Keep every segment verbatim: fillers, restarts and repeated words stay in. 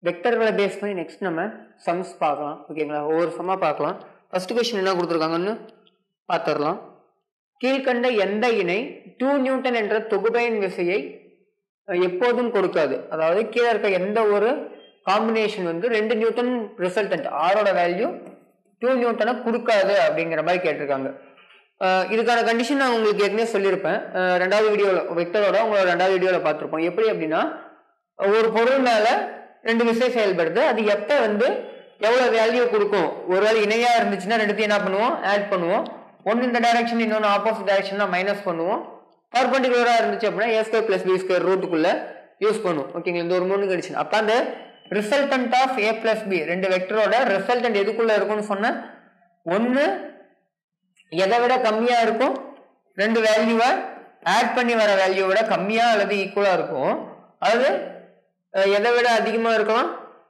வெக்டர்களை பேஸ் பண்ணி நெக்ஸ்ட் நம்ம சம்ஸ் பார்க்கலாம். ஓகேங்களா, ஒவ்வொரு சம்மா பார்க்கலாம். ஃபர்ஸ்ட் கொஸ்டின் என்ன கொடுத்துருக்காங்கன்னு பார்த்துடலாம். கீழ்கண்ட எந்த இணை டூ நியூட்டன் என்ற தொகுபயன் விசையை எப்போதும் கொடுக்காது. அதாவது கீழே இருக்க எந்த ஒரு காம்பினேஷன் வந்து ரெண்டு நியூட்டன் ரிசல்டன்ட் ஆரோட வேல்யூ டூ நியூட்டனை கொடுக்காது அப்படிங்கிற மாதிரி கேட்டிருக்காங்க. இதுக்கான கண்டிஷன் நான் உங்களுக்கு ஏற்கனவே சொல்லியிருப்பேன். ரெண்டாவது வீடியோவில் வெக்டரோட உங்களோட ரெண்டாவது வீடியோவில் பார்த்துருப்போம். எப்படி அப்படின்னா, ஒரு பொருள் மேலே ரெண்டு விசை செயல்படுது. அது எப்போ வந்து எவ்வளோ வேல்யூ கொடுக்கும், ஒரு வேலை இணையாக இருந்துச்சுன்னா ரெண்டுத்தையும் என்ன பண்ணுவோம், ஆட் பண்ணுவோம். ஒன்று இந்த டைரக்ஷன் இன்னொன்று ஆப்போசிட் டைரக்ஷன் மைனஸ் பண்ணுவோம். பர்பண்டிகுலராக இருந்துச்சு அப்படின்னா A square plus B square ரூட்டுக்குள்ள யூஸ் பண்ணுவோம். ஓகேங்களா, இந்த ஒரு மூணு கண்டிஷன். அப்போ அந்த resultant of A plus B ரெண்டு வெக்டரோட ரிசல்டன்ட் எதுக்குள்ள இருக்கும்னு சொன்ன, ஒன்று எதை விட கம்மியா இருக்கும், ரெண்டு வேல்யூவை ஆட் பண்ணி வர வேல்யூ விட கம்மியா அல்லது ஈக்குவலா இருக்கும். அது எதை விட அதிகமா இருக்கலாம்,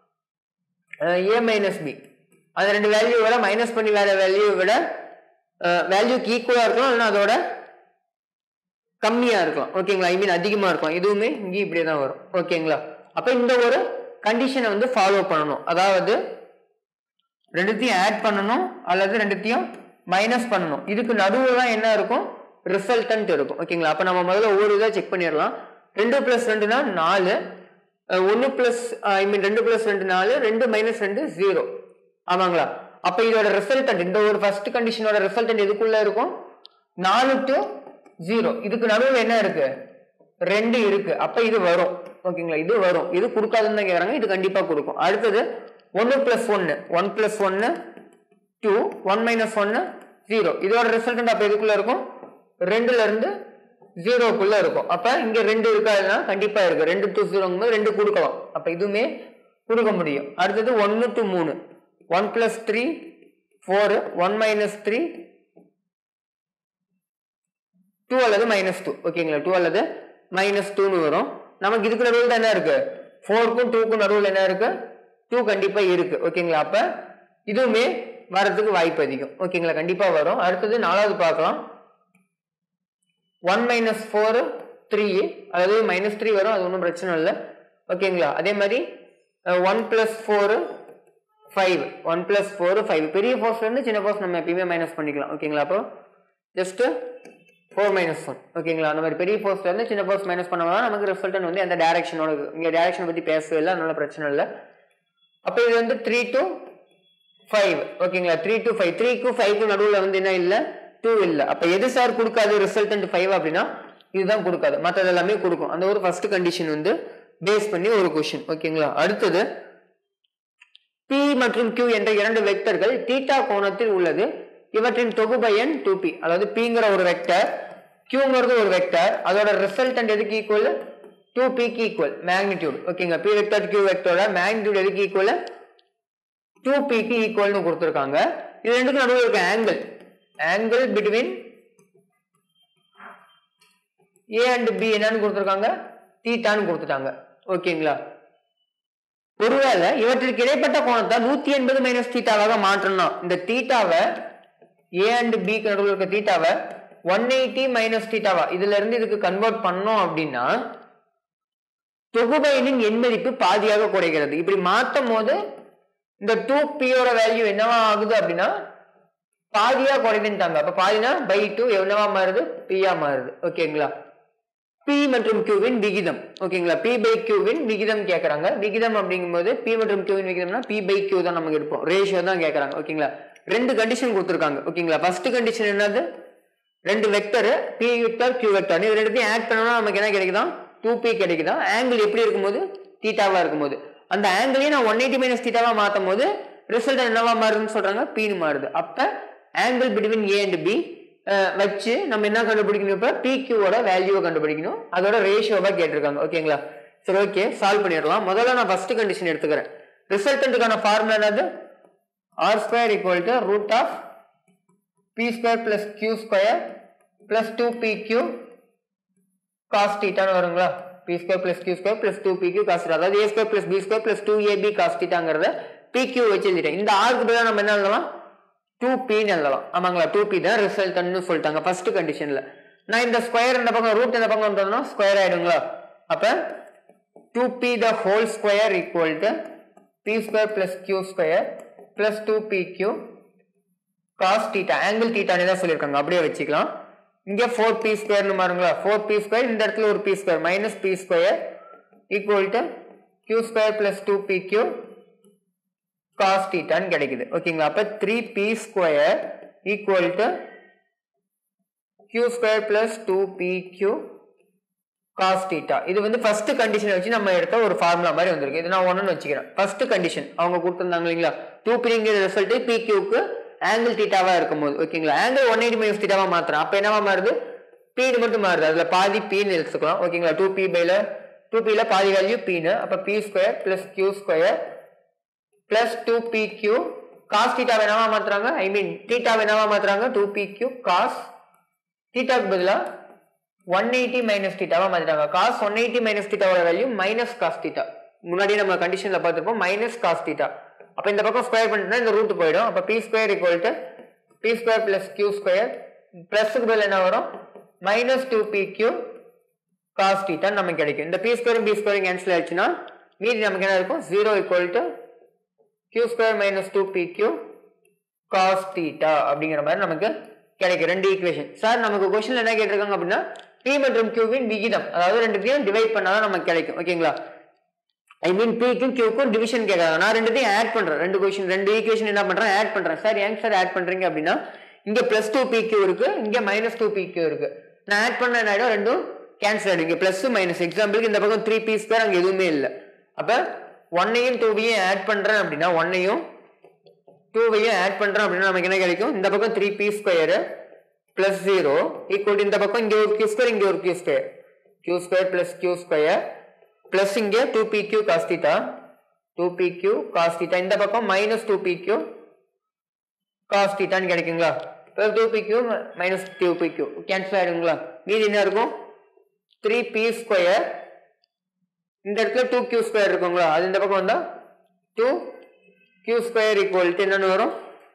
ஏ மைனஸ் பி அந்த ரெண்டு வேல்யூ விட மைனஸ் பண்ணி வர வேல்யூ விட வேல்யூக்கு ஈக்குவலா இருக்கலாம், இல்லைன்னா அதோட கம்மியா இருக்கலாம். ஓகேங்களா, ஐ மீன் அதிகமா இருக்கும். இதுவுமே இங்கே இப்படியே தான் வரும். ஓகேங்களா, அப்ப இந்த ஒரு கண்டிஷனை வந்து ஃபாலோ பண்ணணும். அதாவது ரெண்டுத்தையும் ஆட் பண்ணணும் அல்லது ரெண்டுத்தையும் மைனஸ் பண்ணணும். இதுக்கு நடுவில் தான் என்ன இருக்கும், ரிசல்டன்ட் இருக்கும். ஓகேங்களா, அப்ப நம்ம முதல்ல ஒவ்வொரு இதாக செக் பண்ணிடலாம். ரெண்டு பிளஸ் ரெண்டுனா நாலு, ஒன்னு பிளஸ் ஐ மீன் ரெண்டு பிளஸ் ரெண்டு நாலு, ரெண்டு மைனஸ் ரெண்டு ஜீரோ. ஆமாங்களா, அப்ப இதோட ரிசல்டன்ட் இந்த ஒரு ஃபர்ஸ்ட் கண்டிஷனோட ரிசல்டன்ட் எதுக்குள்ள இருக்கும், நாலு டு ஜீரோ. இதுக்கு நடுவில் என்ன இருக்கு, ரெண்டு இருக்கு. அப்ப இது வரும். ஓகேங்களா, இது வரும். இது கொடுக்காதுன்னு தான் கேட்கறாங்க, இது கண்டிப்பா கொடுக்கும். அடுத்தது ஒன்னு பிளஸ் ஒன்னு, ஒன் பிளஸ் ஒன்னு டூ, ஒன் மைனஸ் ஒன்னு ஜீரோ. இதோட ரிசல்டன்ட் அப்ப எதுக்குள்ள இருக்கும், ரெண்டுல இருந்து ஜீரோக்குள்ள இருக்கும். அப்ப இங்க ரெண்டு இருக்காதுன்னா கண்டிப்பா இருக்கு. ரெண்டு டு ஜீரோங்கும் போது ரெண்டு கொடுக்கலாம். அப்ப இதுவுமே கொடுக்க முடியும். அடுத்தது ஒன்னு டு மூணு, one plus three four, one minus three two அல்லது மைனஸ் டூ. ஓகேங்களா, டூ அல்லது மைனஸ் டூன்னு வரும். நமக்கு இதுக்கு நடுவில் தான் என்ன இருக்கு, ஃபோருக்கும் டூக்கும் நடுவில் என்ன இருக்கு, டூ கண்டிப்பா இருக்கு. ஓகேங்களா, அப்ப இதுவுமே வரதுக்கு வாய்ப்பு அதிகம். ஓகேங்களா, கண்டிப்பா வரும். அடுத்தது நாலாவது பார்க்கலாம். ஒன் மைனஸ் ஃபோர் த்ரீ, அதாவது மைனஸ் த்ரீ வரும், அது ஒன்றும் பிரச்சனை இல்லை. ஓகேங்களா, அதே மாதிரி one plus four five, one plus four five. பெரிய ஃபோர்ஸ்ல இருந்து சின்ன ஃபோர்ஸ் நம்ம எப்பயுமே மைனஸ் பண்ணிக்கலாம். ஓகேங்களா, அப்போ ஜஸ்ட் ஃபோர் மைனஸ் ஒன். ஓகேங்களா, அந்த மாதிரி பெரிய ஃபோர்ஸ்ல இருந்து சின்ன ஃபோர்ஸ் மைனஸ் பண்ணோம்னா நமக்கு ரிசல்டன் வந்து அந்த டைரக்ஷனோட, இங்க டைரக்ஷனை பத்தி பேசவே இல்லை, அதனால பிரச்சனை இல்லை. அப்போ இது வந்து த்ரீ டு ஃபைவ். ஓகேங்களா, த்ரீ டு ஃபைவ், த்ரீக்கு ஃபைவ்க்கு நடுவில் வந்து என்ன இல்லை, டூ இல்லை. அப்ப எது சார் கொடுக்காது, ரிசல்டன்ட் ஃபைவ் அப்படின்னா இதுதான் கொடுக்காது, மற்றது எல்லாமே கொடுக்கும். அந்த ஒரு ஃபர்ஸ்ட் கண்டிஷன் வந்து பேஸ் பண்ணி ஒரு கொஸ்டின். ஓகேங்களா, அடுத்தது P மற்றும் Q என்ற இரண்டு வெக்டர்கள் தீட்டா கோணத்தில் உள்ளது. இவற்றின் தொகுபயன் டூ பி. அதாவது Pங்கிற ஒரு வெக்டர், Qங்கிறது ஒரு வெக்டர், அதோட ரிசல்டன்ட் எதுக்கு ஈக்குவல், டூ பிக்கு ஈக்குவல் மேக்னிடியூட். ஓகேங்களா, P வெக்டர் Q வெக்டரோட மேக்னிடியூட் எதுக்கு ஈக்குவல், டூ பிக்கு ஈக்குவல்னு கொடுத்துருக்காங்க. இது ரெண்டுக்கும் நடுவில் இருக்க angle, angle between A and B என்னன்னு கொடுத்துருக்காங்க, தீட்டான்னு கொடுத்துட்டாங்க. ஓகேங்களா, ஒருவேளை இவற்றிற்கு இடைப்பட்ட கோணத்தை நூத்தி எண்பது மைனஸ் தீட்டாவாக மாற்றணும். இந்த தீட்டாவை A and B நடுவில் இருக்க தீட்டாவை ஒன் எயிட்டி மைனஸ் தீட்டாவா இதுல இருந்து இதுக்கு கன்வெர்ட் பண்ணோம் அப்படின்னா தொகுபயனின் எண் மதிப்பு பாதியாக குறைகிறது. இப்படி மாற்றும் போது இந்த டூ பியோட வேல்யூ என்னவா ஆகுது அப்படின்னா பாதியா குறைதுட்டாங்க. அப்ப பாதினா பை டூ என்னவா மாறுது, பியா மாறுது. ஓகேங்களா, P மற்றும் Qவின் விகிதம். ஓகேங்களா, P பை Qவின் விகிதம் கேட்கறாங்க. விகிதம் அப்படிங்கும்போது P மற்றும் Qவின் விகிதம்னா P பை Q தான் நமக்கு இருப்போம், ரேஷியோ தான் கேட்கறாங்க. ஓகேங்களா, ரெண்டு கண்டிஷன் கொடுத்துருக்காங்க. ஓகேங்களா, ஃபர்ஸ்ட் கண்டிஷன் என்னது, ரெண்டு vector P vector Q vector, இது ரெண்டுத்தையும் ஆட் பண்ணோம்னா நமக்கு என்ன கிடைக்குதா, டூ பி கிடைக்குதா. ஆங்கிள் எப்படி இருக்கும்போது, தீட்டாவா இருக்கும்போது, அந்த ஆங்கிளையும் நான் ஒன் எயிட்டி மைனஸ் தீட்டாவா மாற்றும் போது ரிசல்ட் என்னவா மாறுதுன்னு சொல்றாங்க, Pன்னு மாறுது. அப்ப angle between A and B வச்சு நம்ம என்ன கண்டுபிடிக்கணும், இப்ப P Q ஓட வேல்யூவை கண்டுபிடிக்கணும், அதோட ரேஷியோவா கேட்டிருக்காங்க. ஓகேங்களா, சரி ஓகே, சால்வ் பண்ணிடலாம். முதல்ல நான் ஃபர்ஸ்ட் கண்டிஷன் எடுத்துக்கிறேன். ரிசல்டன்ட்டுக்கான ஃபார்முலா என்னது, R square equal to root of P square plus Q square plus two P Q cos தீட்டான்னு வருங்களா. P square plus Q square plus two P Q cos theta, அதாவது A square plus B square plus two A B cos தீட்டாங்கிறத P Q வச்சு எழுதிட்டேன். இந்த ஆருக்கு பதிலாக நம்ம என்ன எழுதலாம், டூ பின்னு எழுதலாம். ஆமாங்களா, டூ பி தான் ரிசல்ட்னு சொல்லிட்டாங்க ஃபர்ஸ்ட் கண்டிஷன்ல. நான் இந்த ஸ்கொயர் இந்த பக்கம் ரூட் இந்த பக்கம் வந்தோம்னா ஸ்கொயர் ஆயிடுங்களா. அப்ப two P the whole square equal to p square plus q square plus two p q cos theta angle theta னே தான் சொல்லிருக்காங்க அப்படியே வெச்சிக்கலாம் இங்க four p square னு மாறுங்களா four p square இந்த இடத்துல ஒரு p square minus p square equal to q square plus two p q cos theta னு கிடைக்குது ஓகேங்களா அப்ப three p square equal to q square plus two p q cos theta இது வந்து first condition வச்சு நம்ம எடுத்த ஒரு ஃபார்முலா மாதிரி வந்திருக்கு இது நான் ஒன்னு வச்சுக்கிறேன் first condition அவங்க கொடுத்திருந்தாங்க இல்லீங்களா two p ங்கிற ரிசல்ட் pq க்கு angle theta வா இருக்கும்போது ஓகேங்களா angle one eighty minus theta வா மாத்துறேன் அப்ப என்னவா மாறுது p ன்னு மட்டும் மாறுது அதுல பாதி p ன்னு எடுத்துக்கலாம் ஓகேங்களா two p by ல two p ல பாதி வேல்யூ p ன்னு அப்ப p square plus q square plus two p q cos theta என்னவா மாத்துறாங்க I mean theta என்னவா மாத்துறாங்க two p q cos theta க்கு பதிலா one eighty minus theta வா மாத்திட்டாங்க cos one eighty minus theta ஓட வேல்யூ minus cos theta முன்னாடி நம்ம கண்டிஷன்ல பார்த்திருப்போம் minus cos theta அப்ப இந்த பக்கம் ஸ்கொயர் பண்ணிட்டா இந்த ரூட் போய்டும் அப்ப p square equal to p square plus q square plus க்கு பதிலா என்ன வரும் minus two p q cos theta நமக்கு கிடைக்கும் இந்த p square b square cancel ஆயிடுச்சுனா மீதி நமக்கு என்ன இருக்கும் zero equal to q square minus two p q cos theta அப்படிங்கிற மாதிரி நமக்கு கிடைக்கும் ரெண்டு ஈக்குவேஷன் சார் நமக்கு क्वेश्चनல என்ன கேட்டிருக்காங்க அப்படினா p மற்றும் q வின் விகிதம் அதாவது ரெண்டுத்தையும் டிவைட் பண்ணாதான் நமக்கு கிடைக்கும் ஓகேங்களா ஐ மீன் p க்கும் q க்கும் டிவிஷன் கேக்குறாங்க நான் ரெண்டுத்தையும் ஆட் பண்றேன் ரெண்டு क्वेश्चन ரெண்டு ஈக்குவேஷன் என்ன பண்றேன் ஆட் பண்றேன் சார் ஏன் சார் ஆட் பண்றீங்க அப்படினா இங்க plus two p q இருக்கு இங்க minus two p q இருக்கு நான் ஆட் பண்ண என்னடா ரெண்டும் கேன்சல் ஆயிடும் இங்க plus minus எக்ஸாம்பிளுக்கு இந்த பக்கம் three p square அங்க எதுவுமே இல்ல அப்ப one ஐயும் two ஐயும் ஆட் பண்றேன் அப்படினா one ஐயும் two ஐயும் ஆட் பண்றேன் அப்படினா நமக்கு என்ன கிடைக்கும் இந்த பக்கம் three p square plus zero equal to இந்த பக்கம் இங்க ஒரு q square இங்க ஒரு q square q square plus q square plus இங்க two p q cos theta two p q cos theta இந்த பக்கம் minus two p q cos theta ன்னு கிடைக்குங்களா plus two p q minus two p q cancel ஆயிடுங்களா மீதி என்ன இருக்கும் three p square இந்த இடத்துல two q square இருக்குங்களா அது இந்த பக்கம் வந்தா two q square equal to என்னன்னு வரும்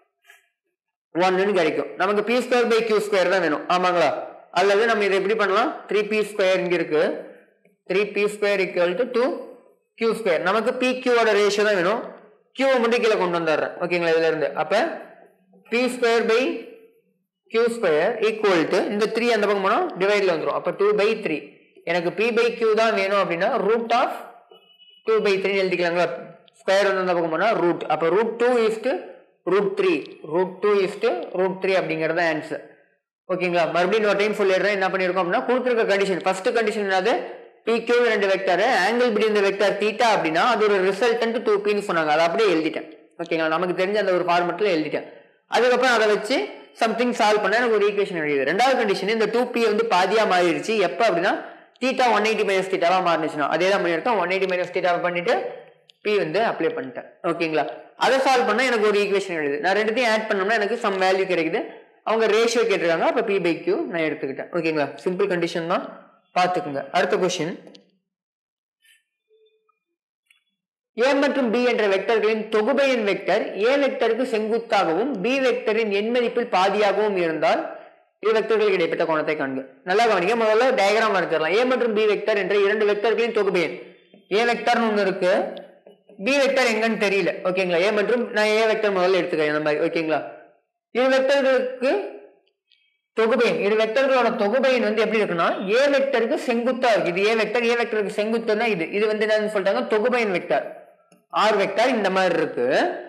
one ன்னு கிடைக்கும் நமக்கு p square by q square தான் வேணும் ஆமாங்களா அல்லது நம்ம இத எப்படி பண்ணலாம் three p square இங்க இருக்கு three p square equal to two q square நமக்கு p q ஓட ரேஷியோ தான் வேணும் q ஐ மட்டும் கீழ கொண்டு வந்தறேன் ஓகேங்களா இதுல இருந்து அப்ப p square by q square equal to இந்த three அந்த பக்கம் போனா டிவைட்ல வந்துரும் அப்ப two by three எனக்கு p by q தான் வேணும் அப்படினா root of two by three எழுதிக்கலாங்களா ஸ்கொயர் வந்து அந்த பக்கம் போனா root அப்ப root two is to root three root two is to root three அப்படிங்கறது ஆன்சர் ஓகேங்களா மறுபடியும் ஒரு டைம் சொல்லிடுறேன் என்ன பண்ணிருக்கோம் அப்படினா கொடுத்திருக்க கண்டிஷன் ஃபர்ஸ்ட் கண்டிஷன் என்னது pq ரெண்டு vector angle between the vector θ அப்படினா அது ஒரு ரிசல்டன்ட் two p ன்னு சொன்னாங்க அத அப்படியே எழுதிட்டேன் ஓகேங்களா நமக்கு தெரிஞ்ச அந்த ஒரு ஃபார்மட்ல எழுதிட்டேன் அதுக்கு அப்புறம் அத வச்சு சம்திங் சால்வ் பண்ண எனக்கு ஒரு ஈக்குவேஷன் எழுதிது ரெண்டாவது கண்டிஷன் இந்த two p வந்து பாதியா மாறிடுச்சு எப்ப அப்படினா θ one eighty minus θ வா மாறிடுச்சுனா அதே தான் பண்ணிருக்கோம் one eighty minus θ பண்ணிட்டு p வந்து அப்ளை பண்ணிட்டேன் ஓகேங்களா அத சால்வ் பண்ணா எனக்கு ஒரு ஈக்குவேஷன் எழுது நான் ரெண்டுத்தையும் ஆட் பண்ணோம்னா எனக்கு சம் வேல்யூ கிடைக்குது அவங்க ரேஷியோ கேட்டிருக்காங்க அப்ப p by q நான் எடுத்துக்கிட்டேன் ஓகேங்களா சிம்பிள் கண்டிஷன் தான் பாத்துக்கங்க அடுத்த क्वेश्चन a மற்றும் b என்ற வெக்டர்களின் தொகுபெயன் வெக்டர் a வெக்டருக்கு செங்குத்தாகவும் b வெக்டரின் எண் மதிப்பில் பாதியாகவும் இருந்தால் இரு வெக்டர்களுக்கு இடைப்பட்ட கோணத்தை காண்க நல்லா கவனிங்க முதல்ல டயகிராம் வரையலாம் a மற்றும் b வெக்டர் என்ற இரண்டு வெக்டர்களின் தொகுபெயன் a வெக்டர்னு ஒன்னு இருக்கு b வெக்டர் எங்கன்னு தெரியல ஓகேங்களா a மற்றும் நான் a வெக்டர் முதல்ல எடுத்துக்கிறேன் இந்த மாதிரி ஓகேங்களா இரு வெக்டர்களுக்கு தொகுபெயன் இரு வெக்டர்களோட தொகுபெயன் வந்து எப்படி இருக்குன்னா a வெக்டருக்கு செங்குத்தா இருக்கு இது a வெக்டர் a வெக்டருக்கு செங்குத்துனா இது இது வந்து என்னன்னு சொல்றாங்க தொகுபெயன் வெக்டர் r வெக்டர் இந்த மாதிரி இருக்கு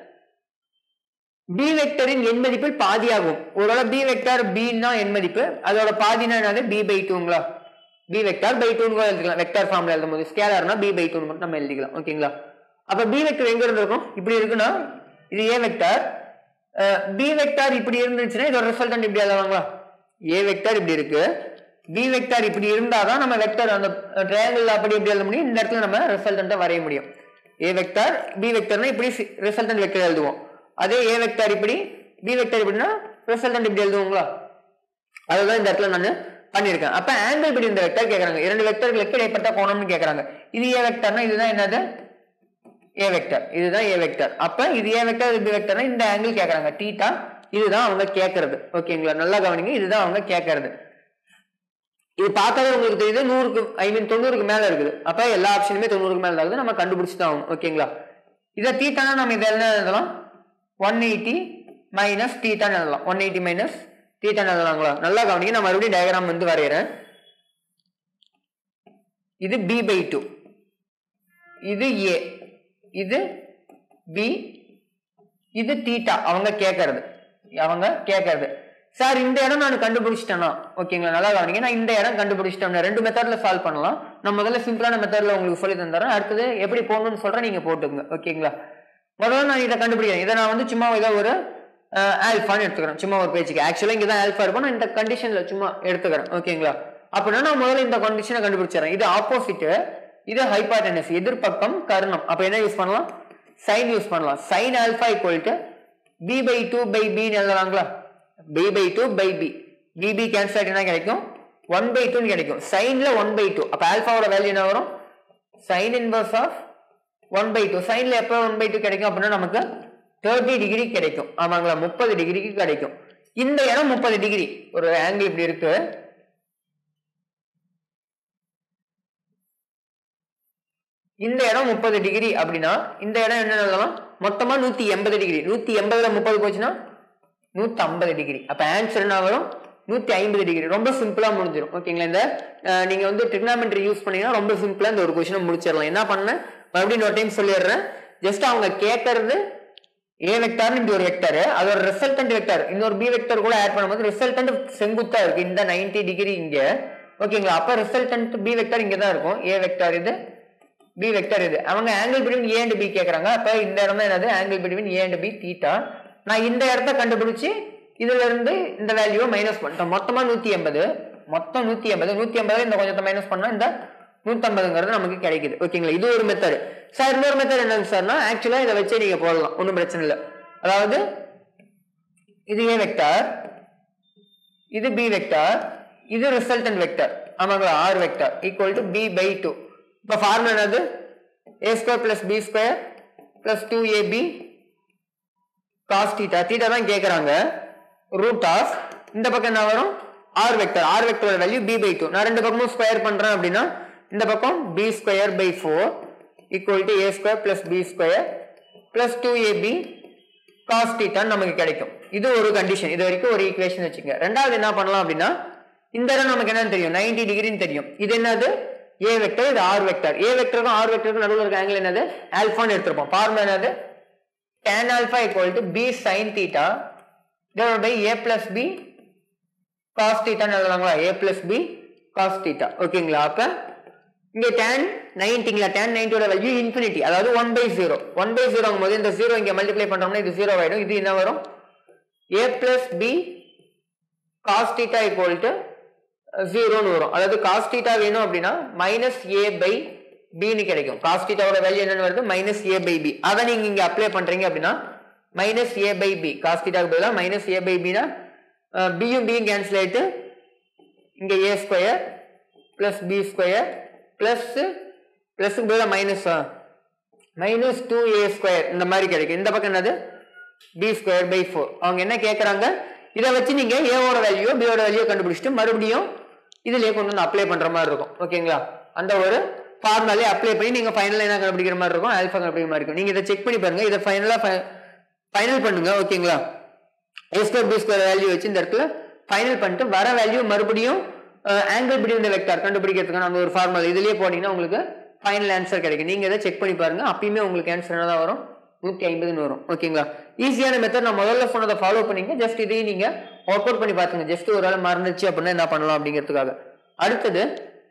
b வெக்டரின் எண் மதிப்பில் பாதியாகும் ஒருவேளை b வெக்டர் b னா எண் மதிப்பு அதோட பாதினா என்னது b by two ங்களா b வெக்டர் by two ன்னு எழுதிக்கலாம் வெக்டர் ஃபார்ம்ல எழுதும்போது ஸ்கேலர்னா b by two ன்னு மட்டும் நம்ம எழுதிக்கலாம் ஓகேங்களா அப்ப b வெக்டர் எங்க இருக்கும் இப்படி இருக்குனா இது a வெக்டர் b வெக்டர் இப்படி இருந்துச்சுனா இதோட ரிசல்டன்ட் இப்படி எழுதுவாங்களா a வெக்டர் இப்படி இருக்கு b வெக்டர் இப்படி இருந்தாதான் நம்ம வெக்டர் அந்த ட்ரையாங்கிள் அப்படி இப்படி எழுத முடியும் இந்த இடத்துல நம்ம ரிசல்டன்ட்ட வரைய முடியும் a வெக்டர் b வெக்டர்னா இப்படி ரிசல்டன்ட் வெக்டர் எழுதுவோம் அதே a வெக்டர் இப்படி b வெக்டர் இப்படினா ரிசல்டன்ட் இப்படி எழுதுவோங்களா அதுதான் இந்த இடத்துல நான் பண்ணிருக்கேன் அப்ப ஆங்கிள் பிட்வீன் தி வெக்டர் கேக்குறாங்க இரண்டு வெக்டர்களுக்கு இடைப்பட்ட கோணம்னு கேக்குறாங்க இது a வெக்டர்னா இதுதான் என்னது a வெக்டர் இதுதான் a வெக்டர் அப்ப இது a வெக்டர் இது b வெக்டர்னா இந்த ஆங்கிள் கேக்குறாங்க θ இதுதான் அவங்க கேக்குறது ஓகேங்களா நல்லா கவனிங்க இதுதான் அவங்க கேக்குறது இது பார்த்தாலே உங்களுக்கு தெரியுது நூறுக்கு ஐ மீன் தொண்ணூறுக்கு மேல இருக்குது அப்ப எல்லா ஆப்ஷனுமே தொண்ணூறுக்கு மேல இருக்குது நம்ம கண்டுபிடிச்சு தான் ஆகணும் ஓகேங்களா இதை தீட்டானா நம்ம இதை என்ன எழுதலாம் ஒன் எயிட்டி மைனஸ் தீட்டான்னு எழுதலாம் ஒன் எயிட்டி மைனஸ் தீட்டான்னு எழுதலாங்களா நல்லா கவனிங்க நான் மறுபடியும் டயக்ராம் வந்து வரைகிறேன் இது b by டூ இது a இது b இது தீட்டா அவங்க கேட்கறது அவங்க கேட்கறது சார் இந்த இடம் நான் கண்டுபிடிச்சிட்டேனா ஓகேங்களா நல்லா கவனிங்க நான் இந்த இடம் கண்டுபிடிச்சிட்டேன் ரெண்டு மெத்தட்ல சால்வ் பண்ணலாம் நான் முதல்ல சிம்பிளான மெத்தட்ல உங்களுக்கு சொல்லி தந்துறேன் அடுத்தது எப்படி போகணும்னு சொல்றேன் நீங்க போட்டுங்க ஓகேங்களா முதல்ல நான் இதை கண்டுபிடிக்கிறேன் இதை நான் வந்து சும்மா ஏதோ ஒரு ஆல்பான்னு எடுத்துக்கிறேன் சும்மா ஒரு பேச்சுக்கு ஆக்சுவலா இங்க தான் ஆல்பா இருக்கும் நான் இந்த கண்டிஷன்ல சும்மா எடுத்துக்கிறேன் ஓகேங்களா அப்படின்னா நான் முதல்ல இந்த கண்டிஷனை கண்டுபிடிச்சிடறேன் இது ஆப்போசிட் இது ஹைபாட்டனஸ் எதிர்பக்கம் கர்ணம் அப்ப என்ன யூஸ் பண்ணலாம் சைன் யூஸ் பண்ணலாம் sine alpha equal to b by two by b ன்னு எழுதலாங்களா b by two by b b b cancel ஆயிட்டுனா கிடைக்கும் ஒன் by டூ ன்னு கிடைக்கும் சைன்ல ஒன் by டூ அப்ப ஆல்பாவோட வேல்யூ என்ன வரும் sin inverse of one by two சைன்ல எப்ப ஒன் by டூ கிடைக்கும் அப்படினா நமக்கு தேர்ட்டி டிகிரி கிடைக்கும் ஆமாங்களா முப்பது டிகிரிக்கு கிடைக்கும் இந்த இடம் முப்பது டிகிரி ஒரு ஆங்கிள் இப்படி இருக்கு இந்த இடம் முப்பது டிகிரி அப்படினா இந்த இடம் என்ன எழுதலாம் மொத்தமா நூத்தி எண்பது டிகிரி நூத்தி எண்பதுல முப்பது போச்சுனா நூத்தி ஐம்பது டிகிரி அப்ப ஆன்சர் என்ன வரும் நூத்தி ஐம்பது டிகிரி ரொம்ப சிம்பிளா முடிஞ்சிடும் ஓகேங்களா இந்த நீங்க வந்து ட்ரிகனாமெட்ரி யூஸ் பண்ணீங்கன்னா ரொம்ப சிம்பிளா இந்த ஒரு क्वेश्चन முடிச்சிடலாம் என்ன பண்ணேன் மறுபடியும் ஒரு டைம் சொல்லிடுறேன் ஜஸ்ட் அவங்க கேட்கறது a வெக்டார் இப்படி ஒரு வெக்டர் அதோட ரிசல்டன்ட் வெக்டர் இன்னொரு b வெக்டர் கூட ஆட் பண்ணும்போது ரிசல்டன்ட் செங்குத்தா இருக்கு இந்த நைன்டி டிகிரி இங்க ஓகேங்களா அப்ப ரிசல்டன்ட் b வெக்டர் இங்க தான் இருக்கும் a வெக்டர் இது b வெக்டர் இது அவங்க angle between a and b கேக்குறாங்க அப்ப இந்த இடம் தான் என்னது angle between a and b theta நான் இந்த இடத்தை கண்டுபிடிச்சு இதுல இருந்து இந்த வேல்யூவை மைனஸ் பண்ணிட்டேன் மொத்தமா நூத்தி எண்பது மொத்தம் நூத்தி எண்பது நூத்தி எண்பது இந்த கொஞ்சத்தை மைனஸ் பண்ணா இந்த நூத்தி ஐம்பதுங்கிறது நமக்கு கிடைக்குது ஓகேங்களா இது ஒரு மெத்தட் சார் இன்னொரு மெத்தட் என்னன்னு சார்னா ஆக்சுவலா இதை வச்சே நீங்க போடலாம் ஒன்றும் பிரச்சனை இல்லை அதாவது இது a வெக்டார் இது b வெக்டார் இது ரிசல்டன்ட் வெக்டார் ஆமாங்களா r vector equal to b by two இப்ப ஃபார்முலா என்னது a square plus b square plus two A B cos theta theta தான் கேக்குறாங்க ரூட் ஆஃப் இந்த பக்கம் என்ன வரும் r வெக்டர் r வெக்டரோட வேல்யூ b by டூ நான் ரெண்டு பக்கமும் ஸ்கொயர் பண்றேன் அப்படினா இந்த பக்கம் b square by four equal to a square plus b square plus two A B cos theta நமக்கு கிடைக்கும் இது ஒரு கண்டிஷன் இது வரைக்கும் ஒரு ஈக்குவேஷன் வச்சுங்க ரெண்டாவது என்ன பண்ணலாம் அப்படினா இந்த இடம் நமக்கு என்னன்னு தெரியும் நைன்டி டிகிரின்னு தெரியும் இது என்னது a வெக்டர் இது r வெக்டர் a வெக்டருக்கும் r வெக்டருக்கும் நடுவுல இருக்க ஆங்கிள் என்னது ஆல்பான்னு எடுத்துப்போம் ஃபார்முலா என்னது tan alpha equal to b sin theta divided by a plus b cos theta ன்னு எழுதலாங்களா a plus b cos theta ஓகேங்களா அப்ப இங்க tan நைன்டிங்களா tan நைன்டி ஓட வேல்யூ இன்ஃபினிட்டி அதாவது one by zero one by zero ஆகும்போது இந்த ஜீரோ இங்க மல்டிப்ளை பண்றோம்னா இது ஜீரோ ஆயிடும் இது என்ன வரும் a plus b cos theta equal to zero ன்னு வரும் அதாவது cos theta வேணும் அப்படினா minus a by b ன்னு கிடைக்கும் cos theta ஓட வேல்யூ என்னன்னு வருது minus a by b அத நீங்க இங்க அப்ளை பண்றீங்க அப்படினா minus a by b cos theta க்கு பதிலா minus a by b னா b யும் b யும் கேன்சல் ஆயிட்டு இங்க a square plus b square plus plus க்கு பதிலா minus minus two a square இந்த மாதிரி கிடைக்கும் இந்த பக்கம் என்னது b ஸ்கொயர் by ஃபோர் அவங்க என்ன கேக்குறாங்க இத வச்சு நீங்க a ஓட வேல்யூ b ஓட வேல்யூ கண்டுபிடிச்சிட்டு மறுபடியும் இதுலயே கொண்டு வந்து அப்ளை பண்ற மாதிரி இருக்கும் ஓகேங்களா அந்த ஒரு ஃபார்முலாலே அப்ளை பண்ணி நீங்க ஃபைனலா என்ன கண்டுபிடிக்கிற மாதிரி இருக்கும் ஆல்பா கண்டுபிடிக்கிற மாதிரி இருக்கும் நீங்க இத செக் பண்ணி பாருங்க இத ஃபைனலா ஃபைனல் பண்ணுங்க ஓகேங்களா a square b square value வச்சு இந்த இடத்துல ஃபைனல் பண்ணிட்டு வர வேல்யூ மறுபடியும் ஆங்கிள் பிட்வீன் தி வெக்டார் கண்டுபிடிக்கிறதுக்கான அந்த ஒரு ஃபார்முலா இதுலயே போடினா உங்களுக்கு ஃபைனல் ஆன்சர் கிடைக்கும் நீங்க இத செக் பண்ணி பாருங்க அப்பயுமே உங்களுக்கு ஆன்சர் என்னதா வரும் நூத்தி ஐம்பது ன்னு வரும் ஓகேங்களா ஈஸியான மெத்தட் நான் முதல்ல சொன்னதை ஃபாலோ பண்ணீங்க ஜஸ்ட் இதையும் நீங்க ஒர்க் அவுட் பண்ணி பாத்துங்க ஜஸ்ட் ஒரு ஆள் மறந்துச்சு அப்படின்னா என்ன பண்ணலாம் அப்படிங்கிறதுக்காக அடுத்தது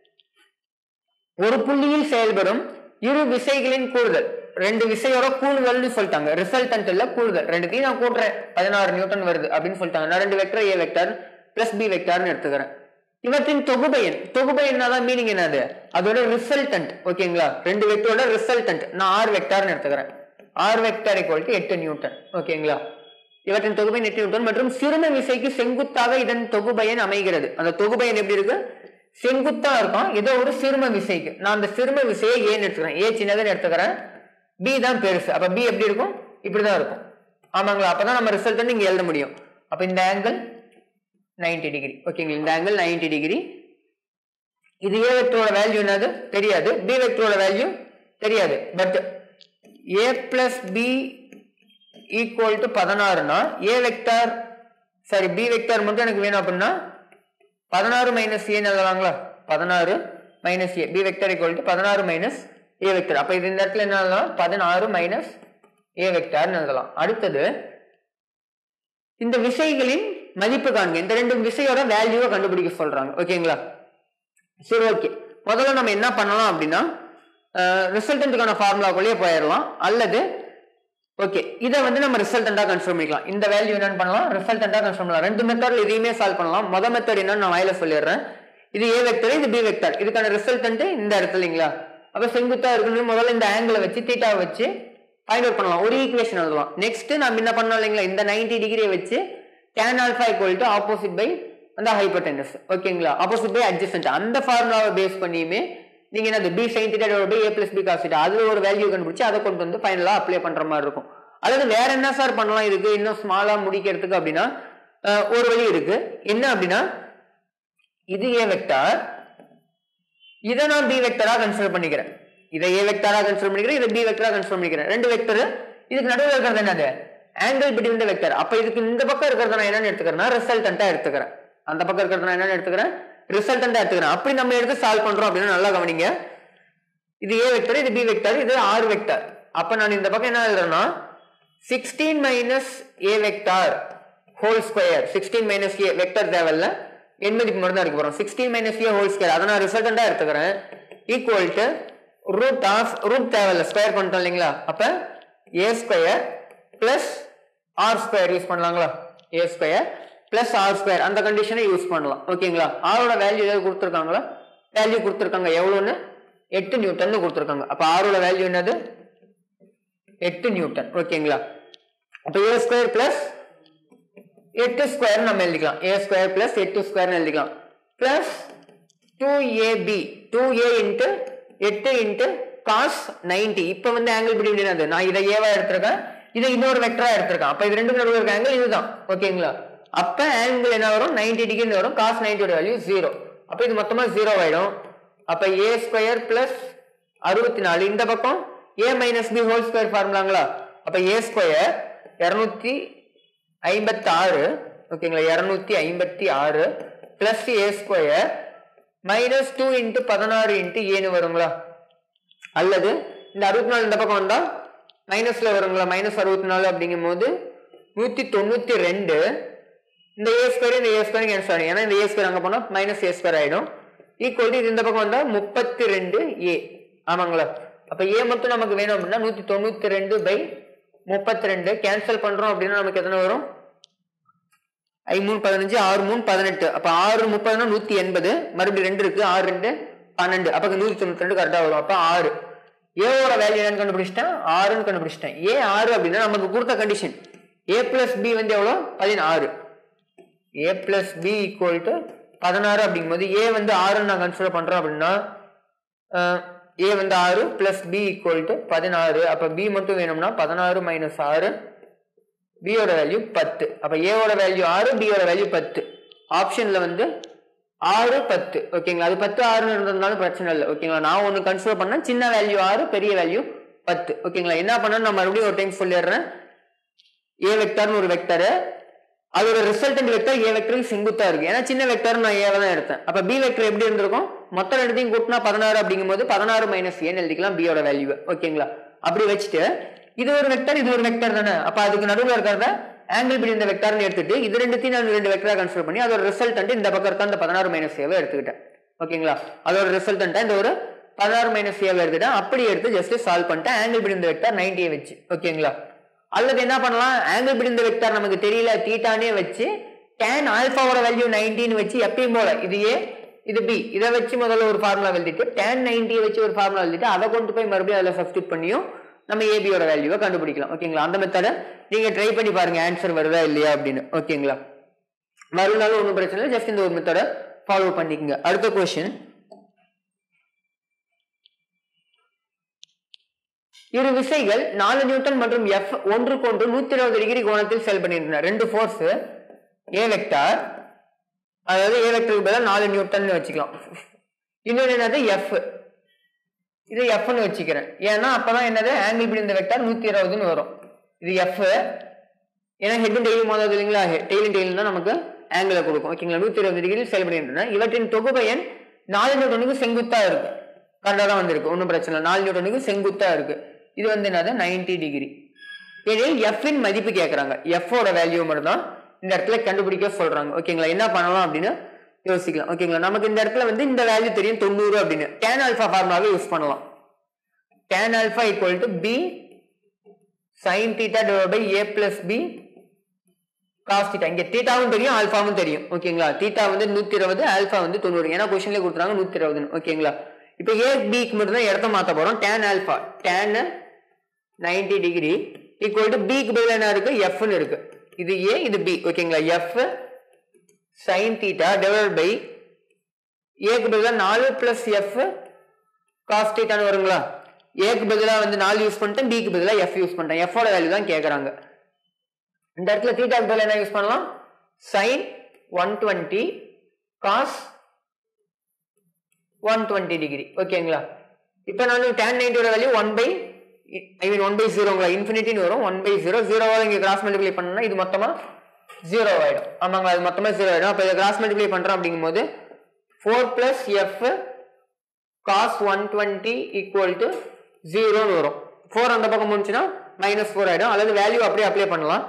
ஒரு புள்ளியில் செயல்படும் இரு விசைகளின் கூடுதல் ரெண்டு விசையோட கூடுதல்னு சொல்லிட்டாங்க ரிசல்டன்ட் இல்ல கூடுதல் ரெண்டுத்தையும் நான் கூட்டுறேன் பதினாறு நியூட்டன் வருது அப்படின்னு சொல்லிட்டாங்க நான் ரெண்டு vector a vector plus b வெக்டர்னு எடுத்துக்கிறேன் இவற்றின் தொகுபயன் தொகுபயன்னா தான் மீனிங் என்னது அதோட ரிசல்டன்ட் ஓகேங்களா ரெண்டு வெக்டரோட ரிசல்டன்ட் நான் r வெக்டர்னு எடுத்துக்கிறேன் r வெக்டர் ஈக்குவல் டு எட்டு நியூட்டன் ஓகேங்களா இவற்றின் தொகுபயன் எட்டு நியூட்டன் மற்றும் சிறும விசைக்கு செங்குத்தாக இதன் தொகுபயன் அமைகிறது அந்த தொகுபயன் எப்படி இருக்கு செங்குத்தா இருக்கும் ஏதோ ஒரு சிறும விசைக்கு நான் அந்த சிறும விசையை ஏன்னு எடுத்துக்கிறேன் ஏ சின்னதுன்னு எடுத்துக்கிறேன் பி தான் பெருசு அப்ப பி எப்படி இருக்கும் இப்படிதான் இருக்கும் ஆமாங்களா அப்பதான் நம்ம ரிசல்ட் இங்க எழுத முடியும் அப்ப இந்த ஆங்கிள் நைன்டி டிகிரி ஓகேங்களா இந்த ஆங்கிள் நைன்டி டிகிரி இது a வெக்டரோட வேல்யூ என்னது தெரியாது b வெக்டரோட வேல்யூ தெரியாது but a plus b equal to பதினாறுனா a vector sorry b vector மட்டும் எனக்கு வேணும் அப்படின்னா பதினாறு minus a எழுதலாங்களா பதினாறு minus a b vector equal to பதினாறு minus a vector அப்ப இது இந்த இடத்துல என்ன எழுதலாம் பதினாறு minus a vector எழுதலாம் அடுத்தது இந்த விசைகளின் மதிப்பு காண்க இந்த ரெண்டு விசையோட வேல்யூவை கண்டுபிடிக்க சொல்றாங்க ஓகேங்களா சரி ஓகே முதல்ல நம்ம என்ன பண்ணலாம் அப்படின்னா ரிசல்டன்ட்கான ஃபார்முலாக்குள்ளேயே போயிடலாம் அல்லது ஓகே இதை வந்து நம்ம ரிசல்டண்டா கன்சிடர் பண்ணிக்கலாம் இந்த வேல்யூ என்னன்னு பண்ணலாம் ரிசல்டண்டா கன்சிடர் பண்ணலாம் ரெண்டு மெத்தட்ல இதையுமே சால்வ் பண்ணலாம் முதல் மெத்தட் என்னன்னு நான் வாயில சொல்லிடுறேன் இது a வெக்டர் இது b வெக்டர் இதுக்கான ரிசல்டன்ட் இந்த இடத்துலங்களா அப்ப செங்குத்தா இருக்குன்னு முதல்ல இந்த ஆங்கிளை வச்சு தீட்டாவை வச்சு ஃபைண்ட் அவுட் பண்ணலாம் ஒரு ஈக்குவேஷன் எழுதலாம் நெக்ஸ்ட் நம்ம என்ன பண்ணலாம் இல்லைங்களா இந்த நைன்டி டிகிரியை வச்சு tan alpha equal to opposite by அந்த hypotenuse ஓகேங்களா opposite by adjacent அந்த ஃபார்முலாவை பேஸ் பண்ணியுமே நீங்க என்னது b sin theta divided by a plus b cos theta அதுல ஒரு வேல்யூ கண்டுபிடிச்சு அதை கொண்டு வந்து ஃபைனலா அப்ளை பண்ற மாதிரி இருக்கும் அல்லது வேற என்ன சார் பண்ணலாம் இதுக்கு இன்னும் ஸ்மாலா முடிக்கிறதுக்கு அப்படின்னா ஒரு வழி இருக்கு என்ன அப்படின்னா இது a வெக்டார் இதை நான் b வெக்டரா கன்சிடர் பண்ணிக்கிறேன் இதை a வெக்டரா கன்சிடர் பண்ணிக்கிறேன் இதை b வெக்டரா கன்சிடர் பண்ணிக்கிறேன் ரெண்டு வெக்டர் இதுக்கு நடுவுல இருக்கிறது என்னது ஆங்கிள் பிட்வீன் தி வெக்டர் அப்ப இதுக்கு இந்த பக்கம் இருக்கிறத நான் என்னன்னு எடுத்துக்கிறேன்னா ரிசல்டன்ட்டா எடுத்துக்கிறேன் அந்த பக்கம் இருக்கிறத நான் என்னன்னு எடுத்துக்கிறேன் ரிசல்டன்ட்டா எடுத்துக்கிறேன் அப்படி நம்ம எடுத்து சால்வ் பண்றோம் அப்படின்னா நல்லா கவனிங்க இது a வெக்டர் இது b வெக்டர் இது r வெக்டர் அப்ப நான் இந்த பக்கம் என்ன எழுதுறேன்னா sixteen minus a vector whole square sixteen minus a vector தேவையில்ல என் மதிப்பு மட்டும் தான் எடுக்க போறோம் sixteen minus a whole square அதை நான் ரிசல்டன்ட்டா எடுத்துக்கிறேன் equal to root of root தேவையில்ல ஸ்கொயர் பண்ணிட்டோம் இல்லைங்களா அப்ப a square plus r square use பண்ணலாங்களா a square plus r square அந்த கண்டிஷனை யூஸ் பண்ணலாம் ஓகேங்களா r ஓட வேல்யூ ஏதாவது கொடுத்துருக்காங்களா வேல்யூ கொடுத்துருக்காங்க எவ்வளோன்னு எட்டு நியூட்டன் கொடுத்துருக்காங்க அப்ப r ஓட வேல்யூ என்னது எட்டு நியூட்டன் ஓகேங்களா அப்ப a ஸ்கொயர் பிளஸ் எட்டு ஸ்கொயர் நம்ம எழுதிக்கலாம் a ஸ்கொயர் பிளஸ் எட்டு ஸ்கொயர் எழுதிக்கலாம் plus two A B two A into எட்டு இன்ட்டு காஸ் நைன்டி இப்ப வந்து ஆங்கிள் பிட்வீன் என்னது நான் இதை ஏவா எடுத்திருக்கேன் இதை இன்னொரு வெக்டரா எடுத்திருக்கேன் அப்ப இது ரெண்டு நடுவுல இருக்க ஆங்கிள் இதுதான் ஓகேங்களா அப்ப ஆங்கிள் என்ன வரும் நைன்டி டிகிரி வரும் காஸ் நைன்டியோட வேல்யூ ஜீரோ அப்ப இது மொத்தமா ஜீரோ ஆயிடும் அப்ப a ஸ்கொயர் பிளஸ் அறுபத்தி நாலு இந்த பக்கம் a minus B whole square ஃபார்முலாங்களா அப்ப a ஸ்கொயர் இருநூத்தி ஐம்பத்தி ஆறு ஓகேங்களா இருநூத்தி ஐம்பத்தி ஆறு plus a square minus two into பதினாறு இன்ட்டு ஏன்னு வருங்களா அல்லது இந்த அறுபத்தி நாலு இந்த பக்கம் வந்தா மைனஸ்ல வருங்களா மைனஸ் அறுபத்தி நாலு அப்படிங்கும் போது நூத்தி தொண்ணூத்தி ரெண்டு இந்த ஏ ஸ்கொயர் இந்த ஏ ஸ்கொயர் கேன்சல் ஆகும் ஏன்னா இந்த ஏ ஸ்கொயர் அங்க போனா மைனஸ் ஏ ஸ்கொயர் ஆயிடும் ஈக்குவல் டு இந்த பக்கம் வந்தா முப்பத்தி ரெண்டு ஏ ஆமாங்களா அப்ப ஏ மட்டும் நமக்கு வேணும் அப்படின்னா நூத்தி தொண்ணூத்தி ரெண்டு பை முப்பத்தி ரெண்டு கேன்சல் பண்றோம் அப்படின்னா நமக்கு எத்தனை வரும் ஐ மூணு பதினஞ்சு ஆறு மூணு பதினெட்டு அப்ப ஆறு முப்பதுனா நூத்தி எண்பது மறுபடியும் ரெண்டு இருக்கு ஆறு ரெண்டு பன்னெண்டு அப்ப நூத்தி தொண்ணூத்தி ரெண்டு கரெக்டா வரும் அப்ப ஆறு ஏவோட வேல்யூ என்னன்னு கண்டுபிடிச்சிட்டேன் ஆறுன்னு கண்டுபிடிச்சிட்டேன் ஏ ஆறு அப்படின்னா நமக்கு கொடுத்த கண்டிஷன் ஏ பிளஸ் பி வந்து எவ்வளவு பதினாறு A plus B equal to பதினாறு அப்படிங்கும் போது ஏ வந்து ஆறுன்னு நான் கன்சிடர் பண்றோம் அப்படின்னா ஏ வந்து ஆறு பிளஸ் பி ஈக்குவல் டு பதினாறு அப்ப பி மட்டும் வேணும்னா பதினாறு மைனஸ் ஆறு பியோட வேல்யூ பத்து அப்ப ஏவோட வேல்யூ ஆறு பியோட வேல்யூ பத்து ஆப்ஷன்ல வந்து ஆறு பத்து ஓகேங்களா அது பத்து ஆறுன்னு இருந்ததுனாலும் பிரச்சனை இல்லை ஓகேங்களா நான் ஒன்னு கன்சிடர் பண்ணேன் சின்ன வேல்யூ ஆறு பெரிய வேல்யூ பத்து ஓகேங்களா என்ன பண்ண நான் மறுபடியும் ஒரு டைம் சொல்லிடுறேன் ஏ வெக்டர்னு ஒரு வெக்டர் அதோட ரிசல்டன்ட் வெக்டர் ஏ வெக்டருக்கு செங்குத்தா இருக்கு ஏன்னா சின்ன வெக்டர் நான் ஏவை தான் எடுத்தேன் அப்ப பி வெக்டர் எப்படி இருந்திருக்கும் மொத்தம் ரெண்டுத்தையும் கூட்டினா பதினாறு அப்படிங்கும் போது பதினாறு மைனஸ் ஏன்னு எழுதிக்கலாம் பியோட வேல்யூ ஓகேங்களா அப்படி வச்சுட்டு இது ஒரு வெக்டர் இது ஒரு வெக்டர் தானே அப்ப அதுக்கு நடுவில் இருக்கிறத ஆங்கிள் பிட்வீன் இந்த வெக்டர்னு எடுத்துட்டு இது ரெண்டுத்தையும் நான் ரெண்டு வெக்டரா கன்சிடர் பண்ணி அதோட ரிசல்டன்ட் இந்த பக்கம் இருக்க அந்த பதினாறு மைனஸ் ஏவை எடுத்துக்கிட்டேன் ஓகேங்களா அதோட ரிசல்டன்ட் இந்த ஒரு பதினாறு மைனஸ் ஏவை எடுத்துட்டேன் அப்படி எடுத்து ஜஸ்ட் சால்வ் பண்ணிட்டேன் ஆங்கிள் பிட்வீன் இந்த வெக்டர் நைன்டி வச்சு ஓகேங்களா அல்லது என்ன பண்ணலாம் ஆங்கிள் பிட்வீன் இந்த வெக்டர் நமக்கு தெரியல தீட்டானே வச்சு tan ஆல்பாவோட வேல்யூ நைன்டின்னு வச்சு எப்பயும் போல இது ஏ இது பி இதை வச்சு முதல்ல ஒரு ஃபார்முலா எழுதிட்டு tan நைன்டி வச்சு ஒரு ஃபார்முலா எழுதிட்டு அதை கொண்டு போய் மறுபடியும் அதில் சப்ஸ்டிட் பண்ணியும் நம்ம ஏபியோட வேல்யூவை கண்டுபிடிக்கலாம் ஓகேங்களா அந்த மெத்தடை நீங்க ட்ரை பண்ணி பாருங்க ஆன்சர் வருதா இல்லையா அப்படின்னு ஓகேங்களா வருனாலும் ஒன்றும் பிரச்சனை இல்லை ஜஸ்ட் இந்த ஒரு மெத்தடை ஃபாலோ பண்ணிக்கங்க அடுத்த கொஸ்டின் இரு விசைகள் நாலு நியூட்டன் மற்றும் எஃப் ஒன்றுக்கு ஒன்று நூத்தி இருபது டிகிரி கோணத்தில் செயல்படுகின்றன ரெண்டு ஃபோர்ஸ் ஏ வெக்டார் அதாவது ஏ வெக்டருக்கு பதிலாக நாலு நியூட்டன் வச்சுக்கலாம் இன்னொன்று என்னது எஃப் இது எஃப்னு வச்சுக்கிறேன். ஏன்னா அப்பதான் என்னது ஆங்கிள் பிட்வீன் தி வெக்டார் நூத்தி இருபதுன்னு வரும். இது எஃப். ஏன்னா ஹெட் டெய்லும் மோதாது இல்லைங்களா, டெய்லும் டெய்லும் தான் நமக்கு ஆங்கிளை கொடுக்கும். ஓகேங்களா, நூத்தி இருபது டிகிரி செயல்படுகின்றன. இவற்றின் தொகுபயன் நாலு நியூட்டனுக்கு செங்குத்தா இருக்கு. கரெக்டா தான் வந்திருக்கு, ஒன்றும் பிரச்சனை இல்லை. நாலு நியூட்டனுக்கு செங்குத்தா இருக்கு. இது வந்து என்னது நைன்டி டிகிரி. இதில் எஃப் இன் மதிப்பு கேட்கறாங்க. எஃப் ஓட வேல்யூ மட்டும் தான் இந்த இடத்துல கண்டுபிடிக்க சொல்றாங்க. ஓகேங்களா, என்ன பண்ணலாம் அப்படின்னு யோசிக்கலாம். ஓகேங்களா, நமக்கு இந்த இடத்துல வந்து இந்த வேல்யூ தெரியும் தொண்ணூறு அப்படின்னு. tan ஆல்பா ஃபார்முலாவை யூஸ் பண்ணலாம். tan alpha equal to B sin theta divide by a plus b cos theta. இங்க தீட்டாவும் தெரியும் ஆல்பாவும் தெரியும். ஓகேங்களா, தீட்டா வந்து நூத்தி இருபது, ஆல்பா வந்து தொண்ணூறு. ஏன்னா கொஸ்டின்ல கொடுத்துறாங்க நூத்தி இருபதுன்னு. ஓகேங்களா, இப்ப a bக்கு மட்டும் தான் இடத்த மாத்த போறோம். tan alpha tan ninety degree equal to பிக்கு பதில் என்ன இருக்கு f ன்னு இருக்கு. இது a இது b. ஓகேங்களா, f sin theta divide by a க்கு பதிலா நாலு பிளஸ் f cos தீட்டான்னு வருங்களா. a க்கு பதிலா வந்து நாலு யூஸ் பண்ணிட்டேன், b க்கு பதிலா f யூஸ் பண்ணிட்டேன். f ஓட வேல்யூ தான் கேக்குறாங்க. இந்த இடத்துல தீட்டாக்கு பதிலா என்ன யூஸ் பண்ணலாம், sin one twenty cos one twenty degree. ஓகேங்களா, இப்போ நான் tan நைன்டி ஓட value one by I mean one by ஜீரோங்களா, இன்ஃபினிட்டின்னு வரும். ஒன் பை ஜீரோ ஜீரோவாக இங்கே கிராஸ் மல்டிப்ளை பண்ணா இது மொத்தமா ஜீரோ ஆயிடும். ஆமாங்களா, அது மொத்தமா ஜீரோ ஆயிடும். அப்போ இதை கிராஸ் மல்டிப்ளை பண்றோம் அப்படிங்கும் போது four plus F cos one twenty equal to ஜீரோன்னு வரும். ஃபோர் அந்த பக்கம் முடிச்சுன்னா மைனஸ் ஃபோர் ஆயிடும். அல்லது வேல்யூ அப்படியே அப்ளை பண்ணலாம்.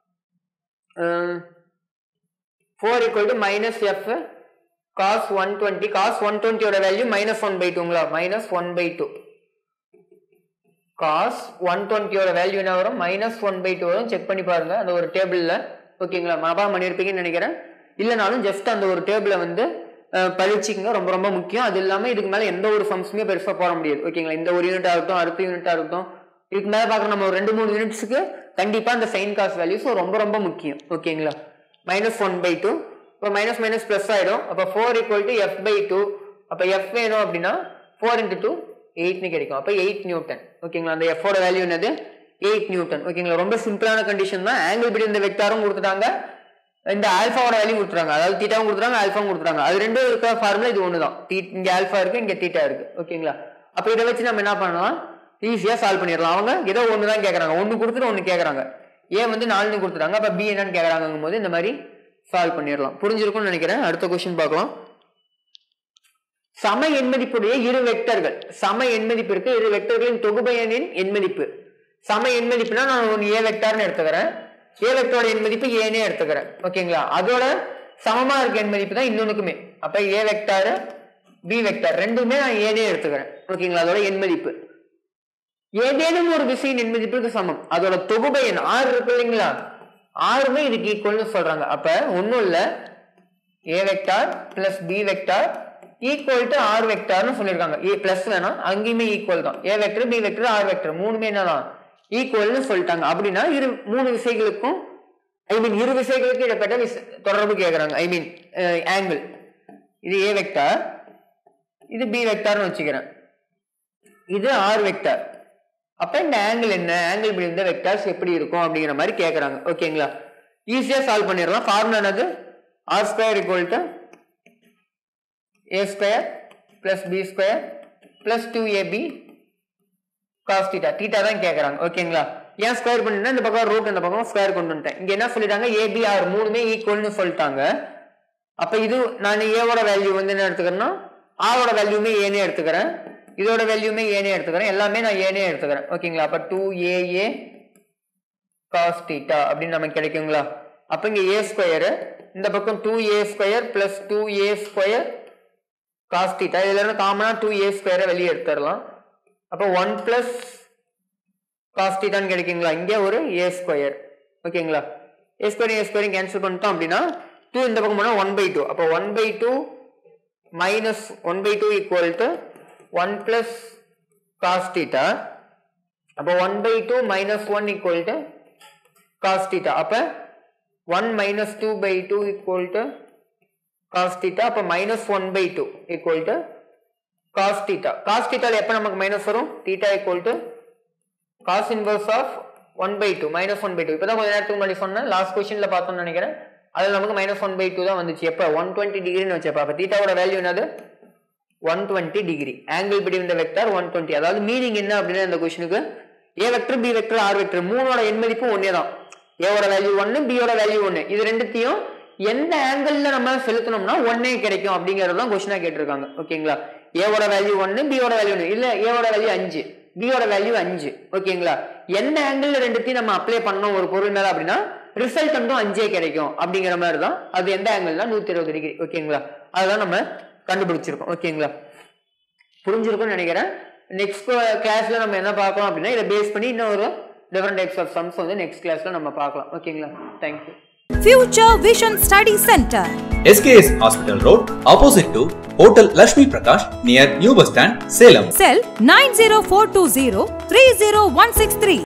Four equal to minus F cos one twenty. Cos one டுவெண்ட்டியோட வேல்யூ மைனஸ் ஒன் பை டூங்களா, minus one by two. Cos one டுவெண்ட்டியோட வேல்யூ என்ன வரும், மைனஸ் ஒன் பை டூ வரும். செக் பண்ணி பாருங்க அந்த ஒரு டேபிள்ல. ஓகேங்களா, மனப்பாடம் பண்ணியிருப்பீங்கன்னு நினைக்கிறேன். இல்லைனாலும் ஜஸ்ட் அந்த ஒரு டேபிளை வந்து பழிச்சிங்க, ரொம்ப ரொம்ப முக்கியம். அது இல்லாமல் இதுக்கு மேலே எந்த ஒரு சம்ஸுமே பெருசாக போட முடியாது. ஓகேங்களா, இந்த ஒரு யூனிட் ஆகட்டும், அடுத்த யூனிட் ஆகட்டும், இதுக்கு மேலே பார்க்குற நம்ம ஒரு ரெண்டு மூணு யூனிட்ஸுக்கு கண்டிப்பாக அந்த சைன் காஸ் வேல்யூஸ் ரொம்ப ரொம்ப முக்கியம். ஓகேங்களா, மைனஸ் ஒன் பை டூ. இப்போ மைனஸ் மைனஸ் பிளஸ் ஆகிடும். அப்போ four equal to F by two. அப்போ எஃப் வேணும் அப்படின்னா ஃபோர் இன்ட்டு டூ எயிட்னு கிடைக்கும். அப்போ எயிட் நியூட்டன். ஓகேங்களா, அந்த எஃபோட வேல்யூ என்னது எயிட் நியூட்டன். ஓகேங்களா, ரொம்ப சிம்பிளான கண்டிஷன் தான். ஆங்கிள் பிட்வீன் இந்த வெக்டாரும் கொடுத்துட்டாங்க, இந்த ஆல்பாவோட வேல்யூ கொடுத்துறாங்க. அதாவது தீட்டாவும் கொடுத்துறாங்க, ஆல்பாவும் கொடுத்துறாங்க. அது ரெண்டும் இருக்கிற ஃபார்முலா இது ஒன்று தான். இங்க ஆல்பா இருக்கு, இங்க தீட்டா இருக்கு. ஓகேங்களா, அப்போ இதை வச்சு நம்ம என்ன பண்ணலாம், ஈஸியா சால்வ் பண்ணிடலாம். அவங்க ஏதோ ஒன்று தான் கேட்கறாங்க, ஒன்று கொடுத்துட்டு ஒன்று கேட்கறாங்க. ஏ வந்து நாலுன்னு கொடுத்துறாங்க, அப்போ பி என்னன்னு கேட்கறாங்கும் போது இந்த மாதிரி சால்வ் பண்ணிடலாம். புரிஞ்சிருக்கும்னு நினைக்கிறேன். அடுத்த கொஸ்டின் பார்க்கலாம். சம எண்மதிப்புடைய இரு வெக்டர்கள். சம எண்மதிப்பிற்கு இரு வெக்டர்களின் தொகுபயனின் எண்மதிப்பு. சம எண்மதிப்புனா நான் ஒன்று ஏ வெக்டார்னு எடுத்துக்கிறேன், ஏ வெக்டரோட எண்மதிப்பு ஏனே எடுத்துக்கிறேன். ஓகேங்களா, அதோட சமமா இருக்க எண்மதிப்பு தான் இன்னொன்னுக்குமே. அப்ப ஏ வெக்டார் பி வெக்டார் ரெண்டுமே நான் ஏனே எடுத்துக்கிறேன். ஓகேங்களா, அதோட எண்மதிப்பு ஏதேனும் ஒரு திசையின் எண்மதிப்புக்கு சமம். அதோட தொகுபயன் ஆறு இருக்கு இல்லைங்களா, ஆறுமே இதுக்கு ஈக்குவல்னு சொல்றாங்க. அப்ப ஒன்னும் இல்ல, A vector plus B vector equal to R வெக்டார்னு சொல்லியிருக்காங்க. ஏ பிளஸ் வேணாம், அங்கேயுமே ஈக்குவல் தான். A vector B vector R vector மூணுமே என்னதான் ஈக்குவல்னு சொல்லிட்டாங்க. அப்படின்னா இரு மூணு விசைகளுக்கும் ஐ மீன் இரு விசைகளுக்கு இடப்பட்ட தொடர்பு கேட்கறாங்க. I mean angle. இது ஏ வெக்டார், இது பி வெக்டார்னு வச்சுக்கிறேன், இது ஆர் வெக்டார். அப்ப இந்த ஆங்கிள் என்ன, ஆங்கிள் பிட்வீன் தி வெக்டார்ஸ் எப்படி இருக்கும் அப்படிங்கிற மாதிரி கேட்கறாங்க. ஓகேங்களா, ஈஸியா சால்வ் பண்ணிடலாம். ஃபார்முலா என்னது, R square equal to a square plus b square plus two A B cos theta. theta தான் கேக்குறாங்க. ஓகேங்களா, ஏன் ஸ்கொயர் பண்ணினா இந்த பக்கம் ரூட், இந்த பக்கம் ஸ்கொயர் கொண்டு வந்துட்டேன். இங்க என்ன சொல்லிட்டாங்க, a b r மூணுமே ஈக்குவல்னு சொல்லிட்டாங்க. அப்ப இது நான் a ஓட வேல்யூ வந்து என்ன எடுத்துக்கிறேன்னா r ஓட வேல்யூமே a னே எடுத்துக்கிறேன், இதோட வேல்யூமே a னே எடுத்துக்கிறேன், எல்லாமே நான் a னே எடுத்துக்கிறேன். ஓகேங்களா, அப்ப two A A cos theta அப்படின்னு நமக்கு கிடைக்குங்களா. அப்ப இங்க a ஸ்கொயர், இந்த பக்கம் two A square plus two A square cos theta. இதுல இருந்து காமனா டூ ஏ ஸ்கொயரை வெளியே எடுத்துடலாம். அப்போ ஒன் பிளஸ் cos theta கிடைக்குங்களா. இங்க ஒரு a ஸ்கொயர். ஓகேங்களா, a square a square cancel பண்ணிட்டோம் அப்படின்னா டூ இந்த பக்கம் போனா ஒன் பை டூ. அப்போ one by two minus one by two equal to one plus cos theta. அப்போ one by two minus one equal to cos theta. அப்ப one minus two by two equal to cos theta. அப்ப minus one by two equal to cos theta. cos theta எப்ப நமக்கு minus வரும், theta equal to cos inverse of one by two, minus one by two. இப்பதான் கொஞ்ச நேரத்துக்கு முன்னாடி சொன்னேன், last क्वेश्चनல பார்த்தோம்னு நினைக்கிறேன். அதுல நமக்கு minus ஒன் by டூ தான் வந்துச்சு. எப்ப ஒன் டுவெண்ட்டி டிகிரின்னு வச்சப்ப. அப்ப theta ஓட வேல்யூ என்னது one twenty degree. Angle between the vector one twenty. அதாவது மீனிங் என்ன அப்படின்னா இந்த क्वेश्चनக்கு a vector b vector r vector மூணோட எண் மதிப்பு ஒண்ணே தான். a ஓட வேல்யூ one, b ஓட வேல்யூ one. இது ரெண்டுத்தையும் எந்த ஆங்கிள்ல நம்ம செலுத்தணும்னா ஒண்ணே கிடைக்கும் அப்படிங்கறது தான் क्वेश्चनா கேட்டிருக்காங்க. ஓகேங்களா? a ஓட வேல்யூ one, b ஓட வேல்யூ one. இல்ல a ஓட வேல்யூ five, b ஓட வேல்யூ five. ஓகேங்களா? எந்த ஆங்கிள்ல ரெண்டுத்தையும் நம்ம அப்ளை பண்ணோம் ஒரு பொருள் மேல அப்படின்னா ரிசல்ட் வந்து five கிடைக்கும் அப்படிங்கிற மாதிரி தான். அது எந்த ஆங்கிள்னா one twenty டிகிரி. ஓகேங்களா? அதுதான் நம்ம கண்டுபிடிச்சிருக்கோம். ஓகேங்களா? புரிஞ்சிருக்கும்னு நினைக்கிறேன். நெக்ஸ்ட் கிளாஸ்ல நம்ம என்ன பார்க்கலாம் அப்படின்னா இத பேஸ் பண்ணி இன்னொரு டிஃபரண்ட் டைப்ஸ் ஆஃப் சம்ஸ் வந்து நெக்ஸ்ட் கிளாஸ்ல நம்ம பார்க்கலாம். ஓகேங்களா? Thank you. Future Vision Study Center, S K S Hospital Road, opposite to Hotel Lakshmi Prakash, near New Bus Stand, Salem. Cell nine zero four two zero three zero one six three.